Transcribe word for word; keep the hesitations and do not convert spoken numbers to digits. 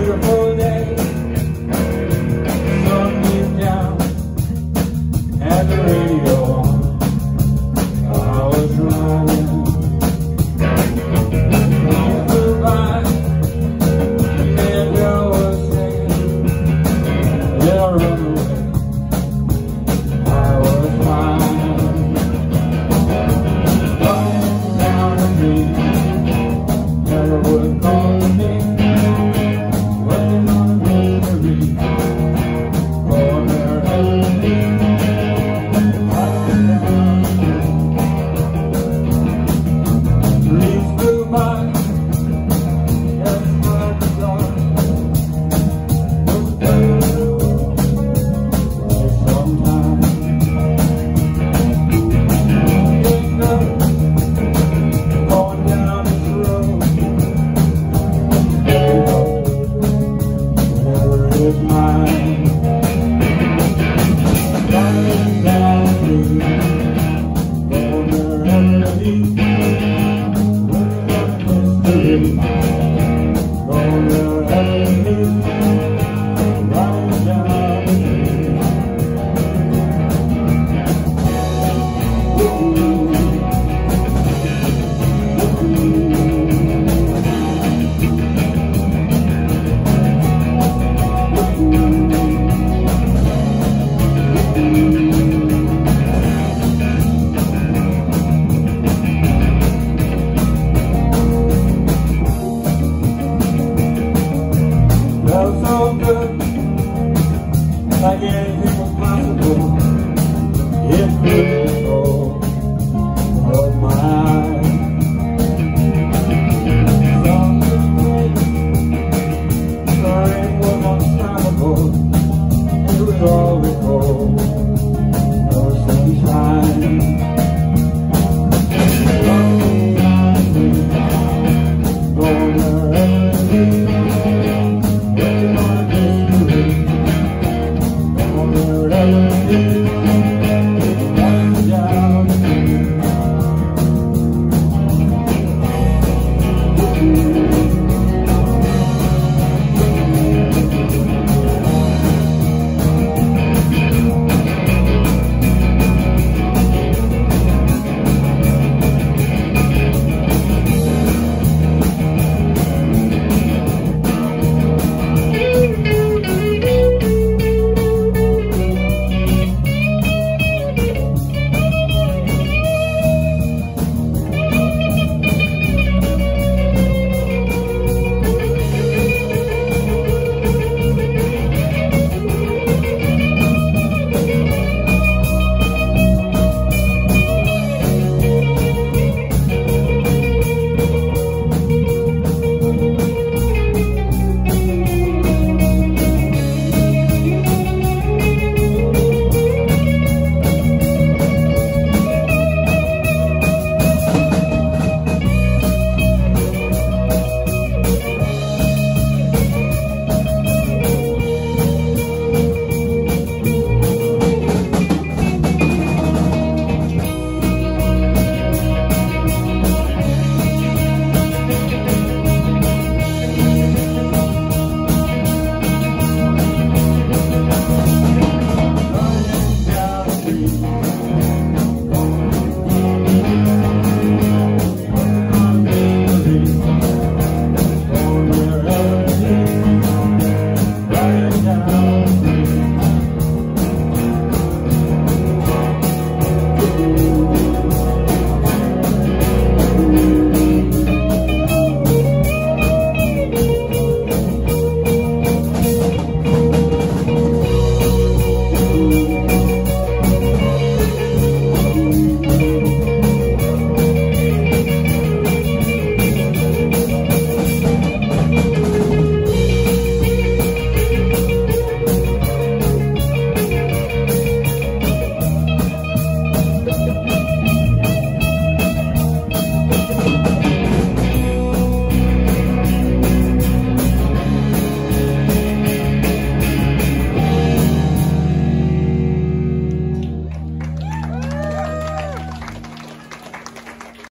beautiful day, sun beat down, had the radio on, I was running. He flew by, the girl was singing, they'll run away, I was fine. Running down the street, never would call me. Is mine. Running down the corner underneath, looking at mystery. Corner underneath, running down the felt so good, like it